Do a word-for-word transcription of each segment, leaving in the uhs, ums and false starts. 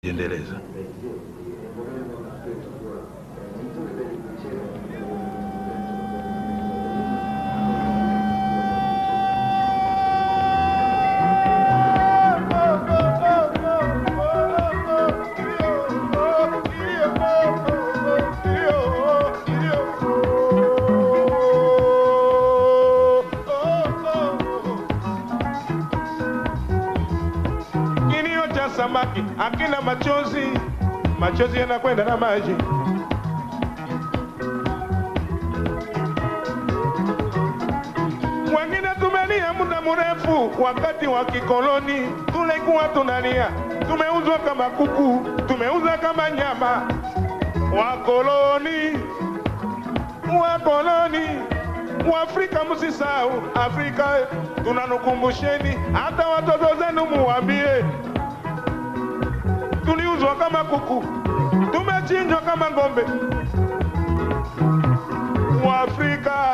Jiendeleza. Samaki akina machozi, machozi yanakwenda na maji. Wengine tumelia muda mrefu wakati wa kikoloni, tulikuwa tunalia, tumeuzwa kama kuku, tumeuza kama nyama. Wakoloni, wakoloni, Waafrika msisahau Afrika, tunanukumbusheni, hata watoto zenu muambie. Tuliuzwa kama kuku, tumechinjwa kama ngombe. Waafrika,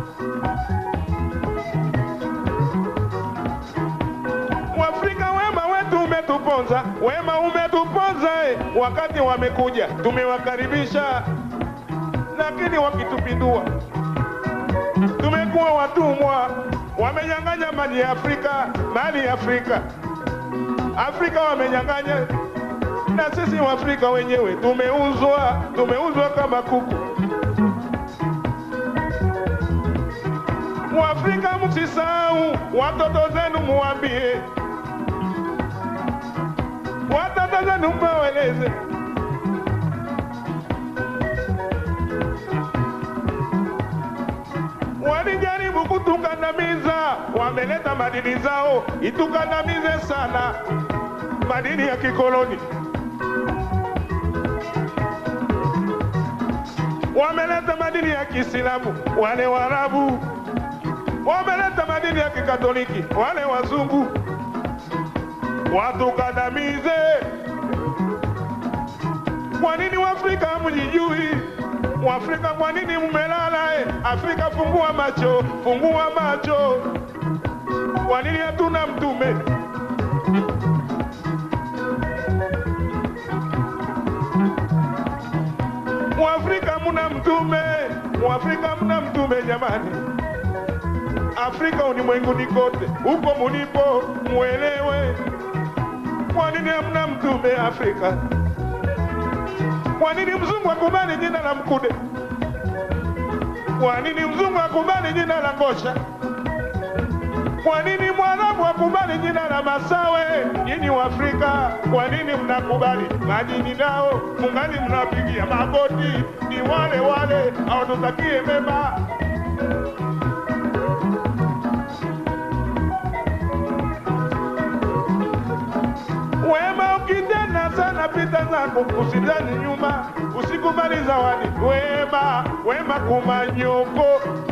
Waafrika, wema wetu umetuponza, wema umetuponza eh. Wakati wamekuja tumewakaribisha, lakini wakitupindua tumekuwa watumwa. Wamenyang'anya mali ya Afrika, mali ya Afrika, Afrika wamenyang'anya. Na sisi Waafrika wenyewe tumeuzwa, tumeuzwa kama kuku. Waafrika msisahau, watoto zenu muambie, watoto zenu mweleze. Walijaribu kutukandamiza, wameleta madini zao itukandamize sana, madini ya kikoloni. Wameleta madini ya Kiislamu, wale Waarabu. Wameleta madini ya Kikatoliki, wale Wazungu. Watukandamize. Kwa nini Waafrika hamjijui? Waafrika kwa nini mmelala eh? Afrika fungua macho, fungua macho. Kwa nini hatuna mtume? Mwafrika muna mtume, Mwafrika muna mtume jamani. Afrika ulimwenguni kote, huko mulipo muelewe. Kwa nini hamna mtume Afrika? Kwa nini mzungu akubali jina la Mkude? Kwa nini mzungu akubali jina la Ngosha? Kwa nini Mwarabu akubali jina la Masawe? Nyinyi Waafrika, kwa nini mnakubali majini nao? Mungali mnapigia magoti, ni wale wale, hawatutakie mema. Wema ukitenda sana pita zako, usidhani nyuma, usikubali zawadi. Wema, wema kumanyoko.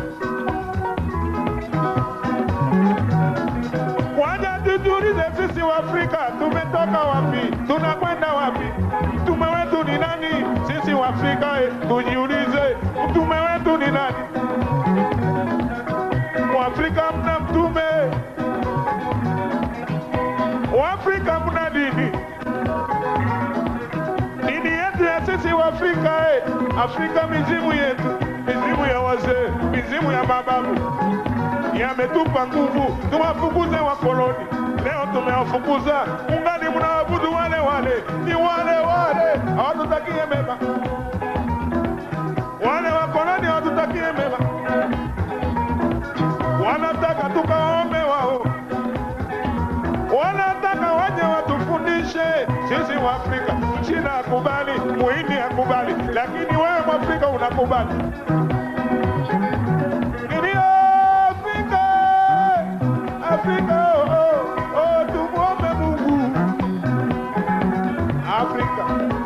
Waja tujulize sisi Waafrika tumetoka wapi, tunakwenda wapi? Mtume wetu ni nani? Sisi Waafrika eh, tujiulize, mtume wetu ni nani? Waafrika mna mtume, Waafrika mna dini. Dini yetu ya sisi Waafrika eh, Afrika mizimu yetu, mizimu ya wazee, mizimu ya mababu yametupa nguvu, tuwafukuze wakoloni. Leo tumewafukuza, ungali mnaabudu wale wale, ni wale wale, hawatutakie mema. Wale wakoloni hawatutakie mema, wanataka tukaombe wao, wanataka waje watufundishe. Sisi Waafrika, Mchina akubali, Muhindi akubali, lakini wewe Mwafrika unakubali. Afrika, oh, oh, oh, tumuombe Mungu. Afrika.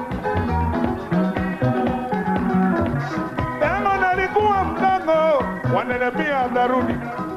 Tangu nalikuwa mdogo, wananiambia atarudi.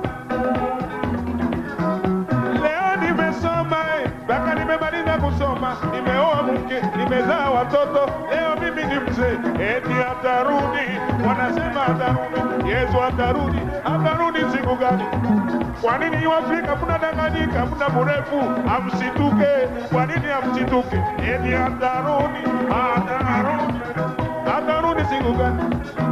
Leo nimesoma, mpaka nimemaliza kusoma, nimeoa mke, nimezaa watoto. Leo mimi ni mzee. tujiulize, eti atarudi, wanasema atarudi, Yesu atarudi, atarudi siku gani? Kwa nini Waafrika mnadanganyika, mna mrefu, amsituke? Kwa nini amsituke? Eti atarudi, atarudi, atarudi siku gani?